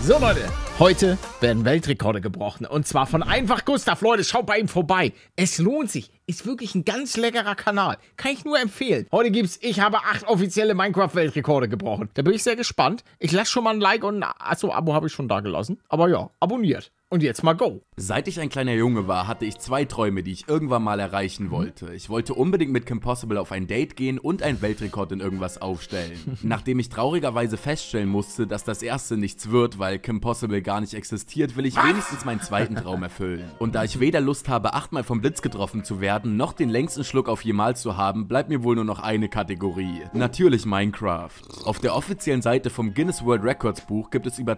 So Leute, heute werden Weltrekorde gebrochen und zwar von Einfach Gustav. Leute, schaut bei ihm vorbei. Es lohnt sich. Ist wirklich ein ganz leckerer Kanal. Kann ich nur empfehlen. Heute gibt's, ich habe 8 offizielle Minecraft-Weltrekorde gebrochen. Da bin ich sehr gespannt. Ich lasse schon mal ein Like und achso, Abo habe ich schon da gelassen. Aber ja, abonniert. Und jetzt mal go. Seit ich ein kleiner Junge war, hatte ich 2 Träume, die ich irgendwann mal erreichen wollte. Ich wollte unbedingt mit Kim Possible auf ein Date gehen und einen Weltrekord in irgendwas aufstellen. Nachdem ich traurigerweise feststellen musste, dass das erste nichts wird, weil Kim Possible gar nicht existiert, will ich wenigstens meinen zweiten Traum erfüllen. Und da ich weder Lust habe, 8-mal vom Blitz getroffen zu werden, noch den längsten Schluck auf jemals zu haben, bleibt mir wohl nur noch eine Kategorie. Natürlich Minecraft. Auf der offiziellen Seite vom Guinness World Records Buch gibt es über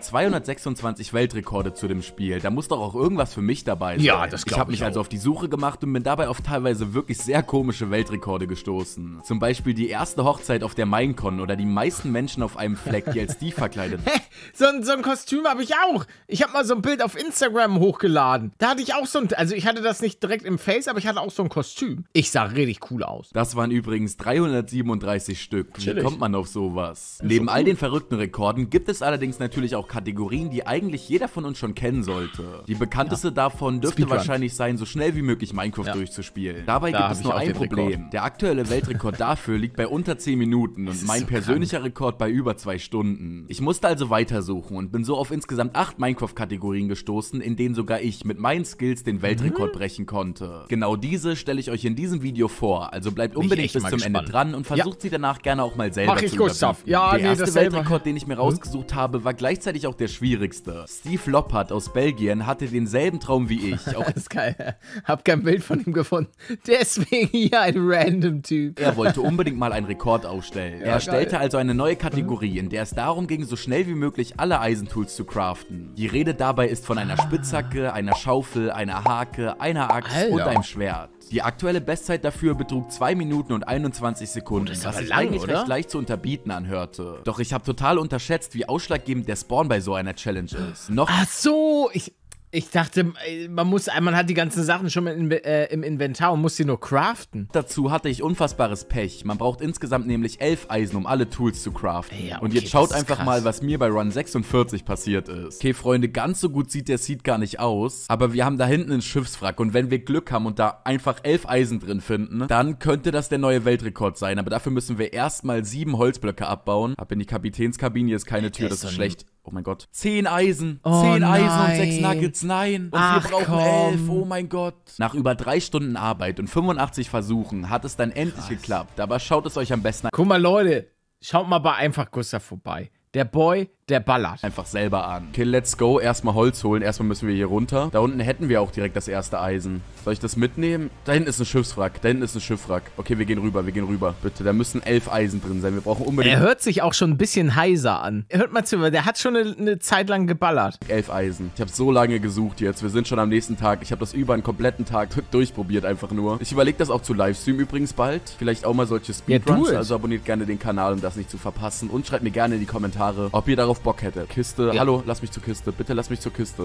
226 Weltrekorde zu dem Spiel. Da muss doch auch irgendwas für mich dabei sein. Ja, das glaube ich. Ich habe mich also auf die Suche gemacht und bin dabei auf teilweise wirklich sehr komische Weltrekorde gestoßen. Zum Beispiel die erste Hochzeit auf der Minecon oder die meisten Menschen auf einem Fleck, die als Steve verkleidet. So ein Kostüm habe ich auch. Ich habe mal so ein Bild auf Instagram hochgeladen. Da hatte ich auch so ein, also ich hatte das nicht direkt im Face, aber ich hatte auch so ein Kostüm. Ich sah richtig cool aus. Das waren übrigens 337 Stück. Wie kommt man auf sowas? Neben all den verrückten Rekorden gibt es allerdings natürlich auch Kategorien, die eigentlich jeder von uns schon kennen sollte. Die bekannteste davon dürfte wahrscheinlich sein, so schnell wie möglich Minecraft durchzuspielen. Dabei gibt es nur ein Problem. Der aktuelle Weltrekord dafür liegt bei unter 10 Minuten und mein persönlicher Rekord bei über 2 Stunden. Ich musste also weitersuchen und bin so auf insgesamt 8 Minecraft-Kategorien gestoßen, in denen sogar ich mit meinen Skills den Weltrekord brechen konnte. Genau diese stelle ich euch in diesem Video vor, also bleibt unbedingt bis zum Ende dran und versucht sie danach gerne auch mal selber zu Gustav. Der erste Weltrekord, den ich mir rausgesucht habe, war gleichzeitig auch der schwierigste. Steve Loppert aus Belgien hatte denselben Traum wie ich. Das ist geil. Hab kein Bild von ihm gefunden. Deswegen hier ein random Typ. Er wollte unbedingt mal einen Rekord aufstellen. Er stellte also eine neue Kategorie, in der es darum ging, so schnell wie möglich alle Eisentools zu craften. Die Rede dabei ist von einer Spitzhacke, einer Schaufel, einer Hake, einer Axt und einem Schwert. Die aktuelle Bestzeit dafür betrug 2 Minuten und 21 Sekunden, was sich eigentlich recht leicht zu unterbieten anhörte. Doch ich habe total unterschätzt, wie ausschlaggebend der Spawn bei so einer Challenge ist. Ach so, ich dachte, man hat die ganzen Sachen schon im Inventar und muss sie nur craften. Dazu hatte ich unfassbares Pech. Man braucht insgesamt nämlich 11 Eisen, um alle Tools zu craften. Ja, okay, und jetzt schaut einfach mal, was mir bei Run 46 passiert ist. Okay, Freunde, ganz so gut sieht der Seed gar nicht aus, aber wir haben da hinten einen Schiffswrack und wenn wir Glück haben und da einfach 11 Eisen drin finden, dann könnte das der neue Weltrekord sein. Aber dafür müssen wir erstmal 7 Holzblöcke abbauen. Ab in die Kapitänskabine, hier ist keine Tür, das ist schlecht. Oh mein Gott. 10 Eisen. 10 Eisen und 6 Nuggets. Nein. Und wir brauchen 11. Oh mein Gott. Nach über 3 Stunden Arbeit und 85 Versuchen hat es dann endlich geklappt. Aber schaut es euch am besten an. Guck mal, Leute. Schaut mal bei Einfach Gustav vorbei. Der Boy, der ballert. Einfach selber an. Okay, let's go. Erstmal Holz holen. Erstmal müssen wir hier runter. Da unten hätten wir auch direkt das erste Eisen. Soll ich das mitnehmen? Da hinten ist ein Schiffswrack. Da hinten ist ein Schiffswrack. Okay, wir gehen rüber. Wir gehen rüber. Bitte, da müssen 11 Eisen drin sein. Wir brauchen unbedingt... Er hört sich auch schon ein bisschen heiser an. Hört mal zu, der hat schon eine Zeit lang geballert. 11 Eisen. Ich habe so lange gesucht jetzt. Wir sind schon am nächsten Tag. Ich habe das über einen kompletten Tag durchprobiert einfach nur. Ich überlege das auch zu Livestream übrigens bald. Vielleicht auch mal solche Speedruns. Ja, also abonniert gerne den Kanal, um das nicht zu verpassen. Und schreibt mir gerne in die Kommentare, ob ihr darauf Bock hättet. Kiste. Ja. Hallo, lass mich zur Kiste. Bitte lass mich zur Kiste.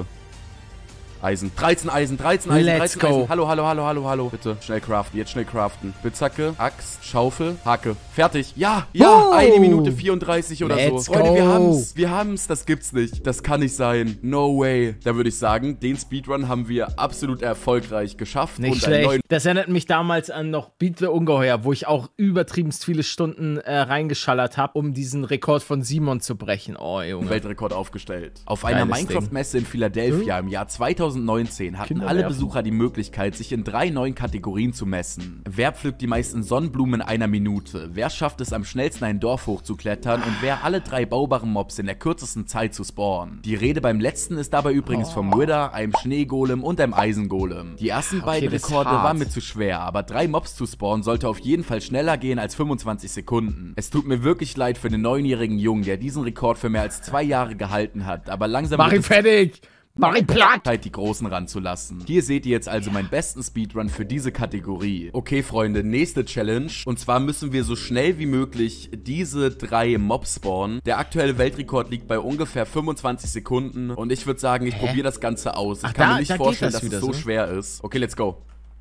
Eisen. 13 Eisen, 13 Eisen, 13 Eisen. Hallo. Bitte, schnell craften, jetzt schnell craften. Spitzhacke, Axt, Schaufel, Hake. Fertig. Ja, 1 Minute 34 oder so. Freunde, wir haben's. Das gibt's nicht. Das kann nicht sein. No way. Da würde ich sagen, den Speedrun haben wir absolut erfolgreich geschafft. Nicht schlecht. Das erinnert mich damals an noch Beat the Ungeheuer, wo ich auch übertriebenst viele Stunden reingeschallert habe, um diesen Rekord von Simon zu brechen. Oh, Junge. Weltrekord aufgestellt. Auf einer Minecraft-Messe in Philadelphia im Jahr 2019 hatten alle Besucher die Möglichkeit, sich in 3 neuen Kategorien zu messen. Wer pflückt die meisten Sonnenblumen in einer Minute? Wer schafft es am schnellsten ein Dorf hochzuklettern? Und wer alle 3 baubaren Mobs in der kürzesten Zeit zu spawnen? Die Rede beim letzten ist dabei übrigens vom Wither, einem Schneegolem und einem Eisengolem. Die ersten beiden Rekorde waren mir zu schwer, aber 3 Mobs zu spawnen sollte auf jeden Fall schneller gehen als 25 Sekunden. Es tut mir wirklich leid für den 9-jährigen Jungen, der diesen Rekord für mehr als 2 Jahre gehalten hat, aber langsam Mach ihn fertig! Mach ihn platt! Zeit, die Großen ranzulassen. Hier seht ihr jetzt also meinen besten Speedrun für diese Kategorie. Okay, Freunde, nächste Challenge. Und zwar müssen wir so schnell wie möglich diese 3 Mobs spawnen. Der aktuelle Weltrekord liegt bei ungefähr 25 Sekunden. Und ich würde sagen, ich probiere das Ganze aus. Ich kann mir nicht vorstellen, dass es so schwer ist. Okay, let's go.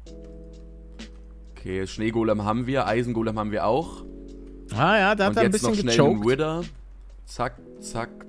Okay, Schneegolem haben wir, Eisengolem haben wir auch. Ah ja, da hat er ein bisschen gechoked. Wither. Zack, zack,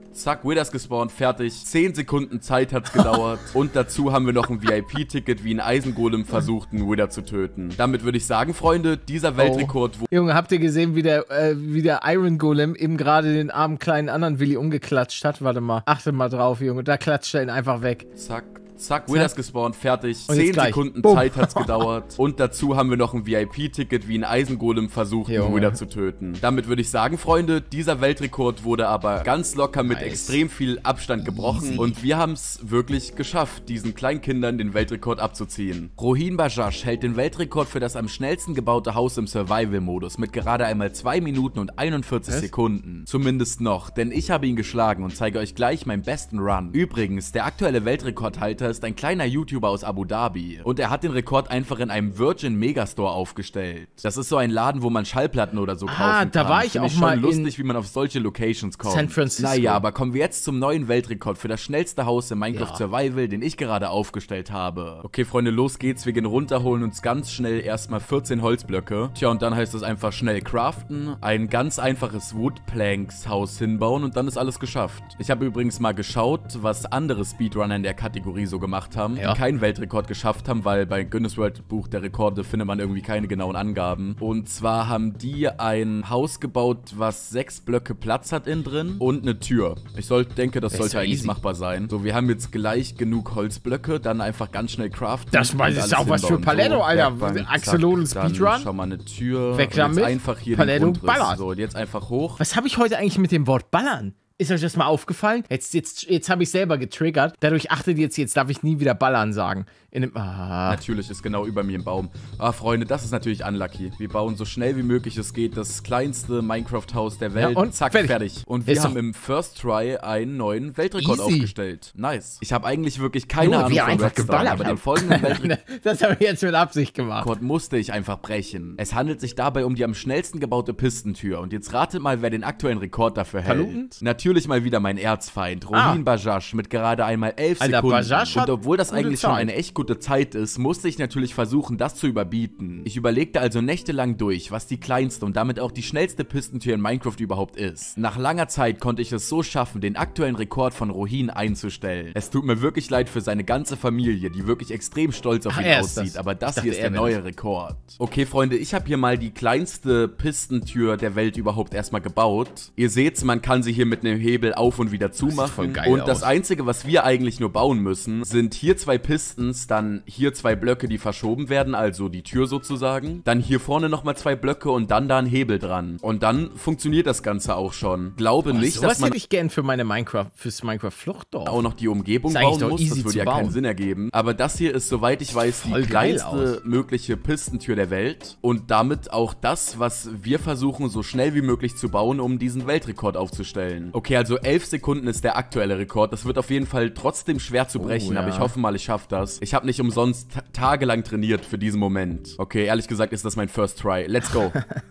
zack, Withers gespawnt, fertig. 10 Sekunden Zeit hat's gedauert. Und dazu haben wir noch ein VIP-Ticket, wie ein Eisengolem versucht, einen Wither zu töten. Damit würde ich sagen, Freunde, dieser Weltrekord... Junge, habt ihr gesehen, wie der Iron Golem eben gerade den armen kleinen anderen Willi umgeklatscht hat? Warte mal, achte mal drauf, Junge. Da klatscht er ihn einfach weg. Zack. Zack, Withers gespawnt, fertig. Und 10 Sekunden Zeit hat's gedauert. Und dazu haben wir noch ein VIP-Ticket, wie ein Eisengolem versucht, einen Wither zu töten. Damit würde ich sagen, Freunde, dieser Weltrekord wurde aber ganz locker mit extrem viel Abstand gebrochen. Und wir haben es wirklich geschafft, diesen kleinen Kindern den Weltrekord abzuziehen. Rohin Bajaj hält den Weltrekord für das am schnellsten gebaute Haus im Survival-Modus mit gerade einmal 2 Minuten und 41 Sekunden. Zumindest noch, denn ich habe ihn geschlagen und zeige euch gleich meinen besten Run. Übrigens, der aktuelle Weltrekordhalter ist ein kleiner YouTuber aus Abu Dhabi und er hat den Rekord einfach in einem Virgin Megastore aufgestellt. Das ist so ein Laden, wo man Schallplatten oder so kaufen kann. Da war ich auch mal schon lustig, wie man auf solche Locations kommt. San Francisco. Naja, aber kommen wir jetzt zum neuen Weltrekord für das schnellste Haus im Minecraft Survival, den ich gerade aufgestellt habe. Okay, Freunde, los geht's. Wir gehen runter, holen uns ganz schnell erstmal 14 Holzblöcke. Tja, und dann heißt es einfach schnell craften, ein ganz einfaches Woodplanks-Haus hinbauen und dann ist alles geschafft. Ich habe übrigens mal geschaut, was andere Speedrunner in der Kategorie so gemacht haben, die keinen Weltrekord geschafft haben, weil bei Guinness World Buch der Rekorde findet man irgendwie keine genauen Angaben. Und zwar haben die ein Haus gebaut, was 6 Blöcke Platz hat innen drin und eine Tür. Ich denke, das sollte eigentlich machbar sein. So, wir haben jetzt gleich genug Holzblöcke, dann einfach ganz schnell craften. Das ist auch was für Paletto, Alter. Axolotl Speedrun. Schau mal, eine Tür. Weg damit. Einfach hier Paletto den Grundriss. ballert. So, und jetzt einfach hoch. Was habe ich heute eigentlich mit dem Wort ballern? Ist euch das mal aufgefallen? Jetzt habe ich selber getriggert. Dadurch achtet jetzt darf ich nie wieder ballern sagen. Natürlich ist genau über mir im Baum. Ah, Freunde, das ist natürlich unlucky. Wir bauen so schnell wie möglich es geht das kleinste Minecraft-Haus der Welt. Ja, und zack, fertig. Und wir haben im First Try einen neuen Weltrekord aufgestellt. Nice. Ich habe eigentlich wirklich keine Ahnung von Redstone, aber den folgenden Weltrekord... Das habe ich jetzt mit Absicht gemacht. Musste ich einfach brechen. Es handelt sich dabei um die am schnellsten gebaute Pistentür. Und jetzt ratet mal, wer den aktuellen Rekord dafür hält. Natürlich mal wieder mein Erzfeind, Rohin Bajaj, mit gerade einmal 11 Sekunden. Und obwohl das eigentlich schon eine echt gute Zeit ist, musste ich natürlich versuchen, das zu überbieten. Ich überlegte also nächtelang durch, was die kleinste und damit auch die schnellste Pistentür in Minecraft überhaupt ist. Nach langer Zeit konnte ich es so schaffen, den aktuellen Rekord von Rohin einzustellen. Es tut mir wirklich leid für seine ganze Familie, die wirklich extrem stolz auf ihn aussieht, aber das hier ist der neue Rekord. Okay, Freunde, ich habe hier mal die kleinste Pistentür der Welt überhaupt erstmal gebaut. Ihr seht's, man kann sie hier mit einem Hebel auf und wieder zumachen. Und das Einzige, was wir eigentlich nur bauen müssen, sind hier 2 Pistons, dann hier 2 Blöcke, die verschoben werden, also die Tür sozusagen. Dann hier vorne nochmal 2 Blöcke und dann da ein Hebel dran. Und dann funktioniert das Ganze auch schon. Glaube nicht, dass man... hätte ich gern für meine fürs Minecraft-Fluchtdorf. Auch noch die Umgebung bauen muss, das würde ja keinen Sinn ergeben. Aber das hier ist, soweit ich weiß, die kleinste mögliche Pistentür der Welt. Und damit auch das, was wir versuchen, so schnell wie möglich zu bauen, um diesen Weltrekord aufzustellen. Okay, also 11 Sekunden ist der aktuelle Rekord. Das wird auf jeden Fall trotzdem schwer zu brechen, aber ich hoffe mal, ich schaffe das. Ich habe nicht umsonst tagelang trainiert für diesen Moment. Okay, ehrlich gesagt ist das mein First Try. Let's go.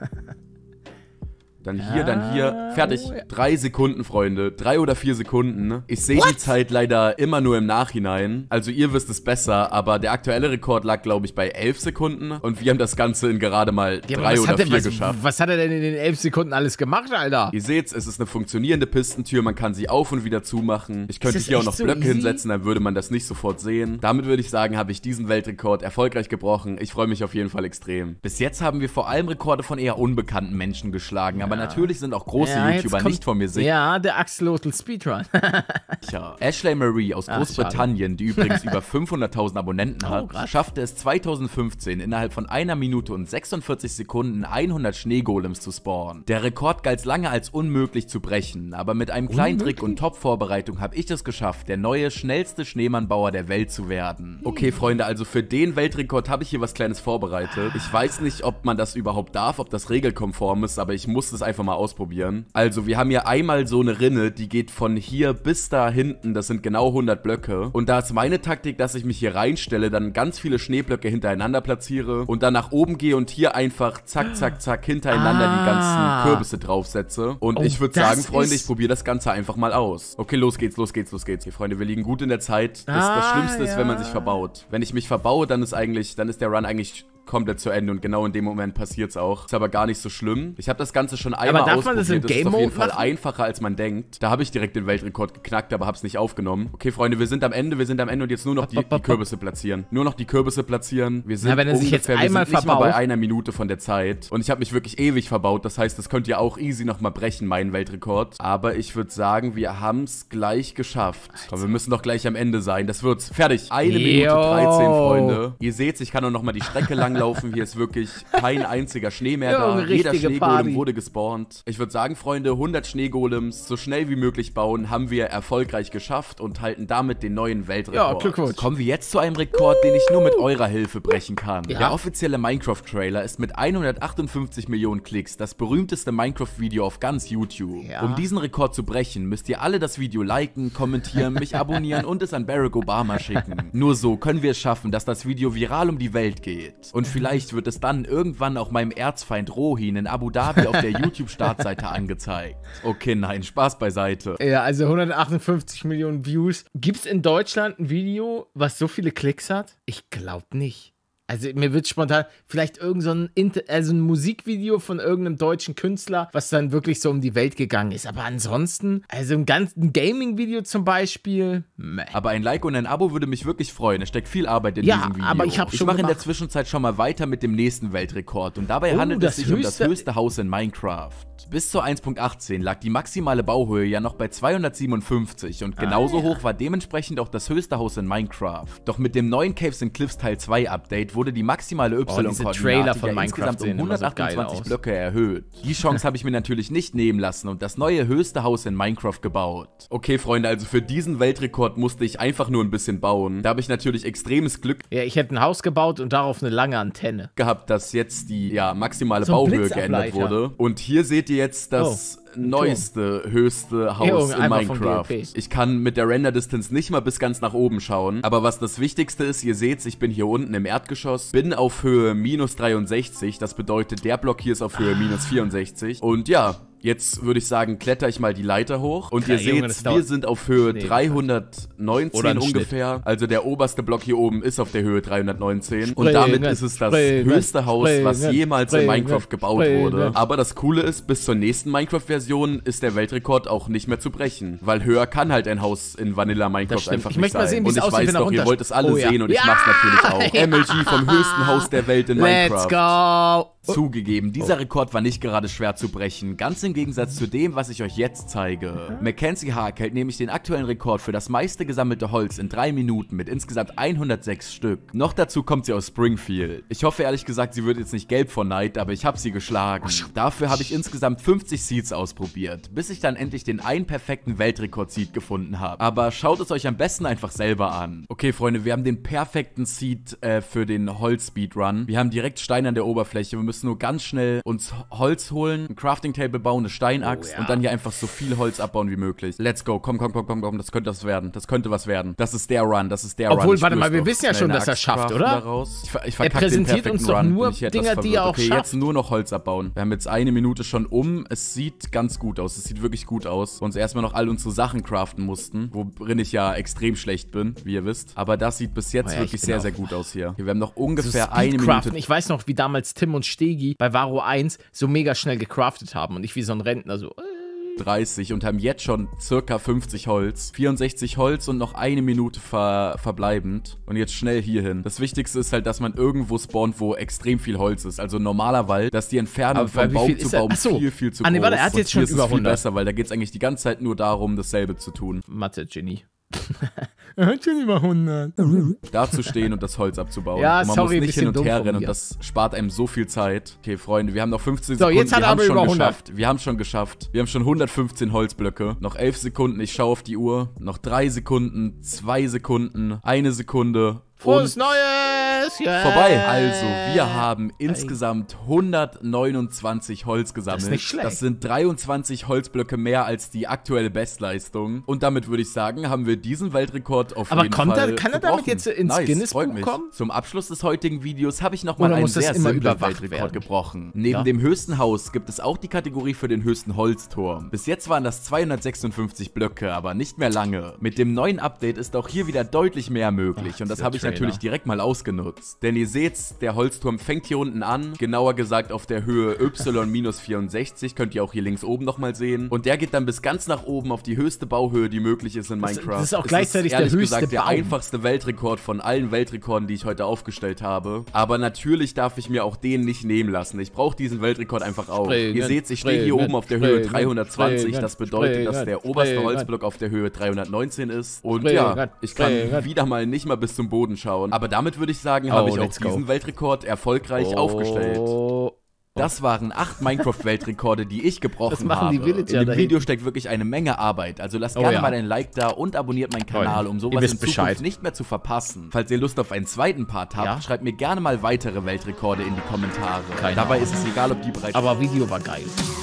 Dann hier, fertig. 3 Sekunden, Freunde. 3 oder 4 Sekunden. Ich sehe die Zeit leider immer nur im Nachhinein. Also ihr wisst es besser, aber der aktuelle Rekord lag, glaube ich, bei 11 Sekunden. Und wir haben das Ganze in gerade mal 3 oder 4 geschafft. Was hat er denn in den 11 Sekunden alles gemacht, Alter? Ihr seht's, es ist eine funktionierende Pistentür. Man kann sie auf und wieder zumachen. Ich könnte hier auch noch Blöcke hinsetzen, dann würde man das nicht sofort sehen. Damit würde ich sagen, habe ich diesen Weltrekord erfolgreich gebrochen. Ich freue mich auf jeden Fall extrem. Bis jetzt haben wir vor allem Rekorde von eher unbekannten Menschen geschlagen, aber natürlich sind auch große YouTuber nicht von mir sicher. Ja, der Axolotl Speedrun. Tja, Ashley Marie aus Großbritannien, die übrigens über 500.000 Abonnenten hat, schaffte es 2015 innerhalb von 1 Minute und 46 Sekunden 100 Schneegolems zu spawnen. Der Rekord galt lange als unmöglich zu brechen, aber mit einem kleinen Trick und Top-Vorbereitung habe ich es geschafft, der neue, schnellste Schneemannbauer der Welt zu werden. Okay, Freunde, also für den Weltrekord habe ich hier was Kleines vorbereitet. Ich weiß nicht, ob man das überhaupt darf, ob das regelkonform ist, aber ich muss es einfach mal ausprobieren. Also, wir haben hier einmal so eine Rinne, die geht von hier bis da hinten, das sind genau 100 Blöcke. Und da ist meine Taktik, dass ich mich hier reinstelle, dann ganz viele Schneeblöcke hintereinander platziere und dann nach oben gehe und hier einfach zack, zack, zack hintereinander die ganzen Kürbisse draufsetze. Und ich würde sagen, Freunde, ich probiere das Ganze einfach mal aus. Okay, los geht's, los geht's, los geht's. Hier, Freunde, wir liegen gut in der Zeit. Das Schlimmste ist, wenn man sich verbaut. Wenn ich mich verbaue, dann ist der Run eigentlich komplett zu Ende und genau in dem Moment passiert es auch. Ist aber gar nicht so schlimm. Ich habe das Ganze schon einmal ausprobiert. Aber darf man das im Game Mode machen? Ist auf jeden Fall einfacher, als man denkt. Da habe ich direkt den Weltrekord geknackt, aber habe es nicht aufgenommen. Okay, Freunde, wir sind am Ende und jetzt nur noch die Kürbisse platzieren. Nur noch die Kürbisse platzieren. Wir sind wenn er sich jetzt einmal nicht mal bei einer Minute von der Zeit. Und ich habe mich wirklich ewig verbaut. Das heißt, das könnt ihr auch easy nochmal brechen, meinen Weltrekord. Aber ich würde sagen, wir haben es gleich geschafft. Komm, wir müssen doch gleich am Ende sein. Das wird's. Fertig. 1 Minute 13, Freunde. Ihr seht, ich kann auch nochmal die Strecke langlaufen. Hier ist wirklich kein einziger Schnee mehr da. Jeder Schneegolem wurde gespawnt. Ich würde sagen, Freunde, 100 Schneegolems so schnell wie möglich bauen, haben wir erfolgreich geschafft und halten damit den neuen Weltrekord. Ja, Glückwunsch. Kommen wir jetzt zu einem Rekord, den ich nur mit eurer Hilfe brechen kann. Ja. Der offizielle Minecraft-Trailer ist mit 158 Millionen Klicks das berühmteste Minecraft-Video auf ganz YouTube. Ja. Um diesen Rekord zu brechen, müsst ihr alle das Video liken, kommentieren, mich abonnieren und es an Barack Obama schicken. Nur so können wir es schaffen, dass das Video viral um die Welt geht. Und vielleicht wird es dann irgendwann auch meinem Erzfeind Rohin in Abu Dhabi auf der YouTube-Startseite angezeigt. Okay, nein, Spaß beiseite. Ja, also 158 Millionen Views. Gibt es in Deutschland ein Video, was so viele Klicks hat? Ich glaube nicht. Also mir wird spontan vielleicht ein Musikvideo von irgendeinem deutschen Künstler, was dann wirklich so um die Welt gegangen ist. Aber ansonsten, also ein ganzen Gaming-Video zum Beispiel, meh. Aber ein Like und ein Abo würde mich wirklich freuen. Es steckt viel Arbeit in diesem Video. Aber ich mache in der Zwischenzeit schon mal weiter mit dem nächsten Weltrekord. Und dabei handelt es sich um das höchste Haus in Minecraft. Bis zur 1.18 lag die maximale Bauhöhe ja noch bei 257 und genauso hoch war dementsprechend auch das höchste Haus in Minecraft. Doch mit dem neuen Caves and Cliffs Teil 2 Update wurde die maximale Y-Koordinate insgesamt um 128 Blöcke erhöht. Die Chance habe ich mir natürlich nicht nehmen lassen und das neue höchste Haus in Minecraft gebaut. Okay, Freunde, also für diesen Weltrekord musste ich einfach nur ein bisschen bauen. Da habe ich natürlich extremes Glück. Ja, ich hätte ein Haus gebaut und darauf eine lange Antenne gehabt, dass jetzt die maximale Bauhöhe geändert wurde. Und hier seht ihr jetzt das neueste, höchste Haus in Minecraft. Ich kann mit der Render-Distance nicht mal bis ganz nach oben schauen. Aber was das Wichtigste ist, ihr seht, ich bin hier unten im Erdgeschoss, bin auf Höhe -63. Das bedeutet, der Block hier ist auf Höhe -64. Und ja, jetzt würde ich sagen, kletter ich mal die Leiter hoch. Und ihr seht, wir sind auf Höhe 319 ungefähr. Also der oberste Block hier oben ist auf der Höhe 319. Und damit ist es das höchste Haus, was jemals in Minecraft gebaut wurde. Aber das Coole ist, bis zur nächsten Minecraft-Version ist der Weltrekord auch nicht mehr zu brechen. Weil höher kann halt ein Haus in Vanilla Minecraft einfach nicht sein. Sehen, und ich weiß doch, ihr wollt es alle sehen und ich mach's natürlich auch. MLG vom höchsten Haus der Welt in Minecraft. Let's go! Zugegeben, dieser Rekord war nicht gerade schwer zu brechen, ganz im Gegensatz zu dem, was ich euch jetzt zeige. Mackenzie Haag hält nämlich den aktuellen Rekord für das meiste gesammelte Holz in 3 Minuten mit insgesamt 106 Stück. Noch dazu kommt sie aus Springfield. Ich hoffe ehrlich gesagt, sie wird jetzt nicht gelb vor Neid, aber ich habe sie geschlagen. Dafür habe ich insgesamt 50 Seeds ausprobiert, bis ich dann endlich den einen perfekten Weltrekord-Seed gefunden habe. Aber schaut es euch am besten einfach selber an. Okay, Freunde, wir haben den perfekten Seed für den Holz-Speedrun. Wir haben direkt Stein an der Oberfläche, wir müssen nur ganz schnell uns Holz holen, ein Crafting-Table bauen, eine Steinaxt und dann hier einfach so viel Holz abbauen wie möglich. Let's go, komm, das könnte was werden. Das könnte was werden. Das ist der Run, Obwohl, warte mal, wir wissen ja schon, dass er schafft, oder? Ich er präsentiert uns doch nur Dinger, die er auch schafft. Okay, jetzt nur noch Holz abbauen. Wir haben jetzt 1 Minute schon um. Es sieht ganz gut aus. Es sieht wirklich gut aus. Uns erstmal noch all unsere Sachen craften mussten, worin ich ja extrem schlecht bin, wie ihr wisst. Aber das sieht bis jetzt wirklich sehr, sehr gut aus hier. Wir haben noch ungefähr 1 Minute. Ich weiß noch, wie damals Tim und Stegi bei Varo 1 so mega schnell gecraftet haben und ich wie so ein Rentner so 30 und haben jetzt schon circa 50 Holz. 64 Holz und noch 1 Minute verbleibend. Und jetzt schnell hierhin. Das Wichtigste ist halt, dass man irgendwo spawnt, wo extrem viel Holz ist. Also normaler Wald, dass die Entfernung von Baum zu Baum viel zu groß ist. Er hat jetzt schon über 100. Viel besser, weil da geht es eigentlich die ganze Zeit nur darum, dasselbe zu tun. Mathe-Genie. Er hat schon über 100. Da zu stehen und das Holz abzubauen. Ja, und man muss nicht hin und her rennen und das spart einem so viel Zeit. Okay, Freunde, wir haben noch 15 Sekunden. So, jetzt hat er aber über 100. Wir haben schon geschafft. Wir haben schon 115 Holzblöcke. Noch 11 Sekunden. Ich schaue auf die Uhr. Noch 3 Sekunden, 2 Sekunden, 1 Sekunde. Frohes Neues! Yes. Vorbei. Also, wir haben insgesamt 129 Holz gesammelt. Das ist nicht schlecht. Das sind 23 Holzblöcke mehr als die aktuelle Bestleistung. Und damit würde ich sagen, haben wir diesen Weltrekord auf jeden Fall gebrochen. Kann er damit jetzt ins Guinness-Buch kommen? Zum Abschluss des heutigen Videos habe ich nochmal einen sehr simplen Weltrekord gebrochen. Neben dem höchsten Haus gibt es auch die Kategorie für den höchsten Holzturm. Bis jetzt waren das 256 Blöcke, aber nicht mehr lange. Mit dem neuen Update ist auch hier wieder deutlich mehr möglich. Und das habe ich natürlich direkt mal ausgenutzt. Denn ihr seht's, der Holzturm fängt hier unten an, genauer gesagt auf der Höhe Y-64, könnt ihr auch hier links oben nochmal sehen. Und der geht dann bis ganz nach oben auf die höchste Bauhöhe, die möglich ist in Minecraft. Das ist auch gleichzeitig der höchste gesagt, der einfachste Weltrekord von allen Weltrekorden, die ich heute aufgestellt habe. Aber natürlich darf ich mir auch den nicht nehmen lassen. Ich brauche diesen Weltrekord einfach auch. Ihr seht, ich stehe hier oben auf der Höhe 320. Das bedeutet, dass der oberste Holzblock auf der Höhe 319 ist. Und ja, ich kann wieder mal nicht mal bis zum Boden schauen. Aber damit würde ich sagen, habe ich auch diesen Weltrekord erfolgreich aufgestellt. Das waren 8 Minecraft-Weltrekorde, die ich gebrochen habe. In dem Video steckt wirklich eine Menge Arbeit. Also lasst gerne mal ein Like da und abonniert meinen Kanal, um sowas in Zukunft nicht mehr zu verpassen. Falls ihr Lust auf einen zweiten Part habt, schreibt mir gerne mal weitere Weltrekorde in die Kommentare. Dabei ist es egal, ob die bereits... Aber Video war geil.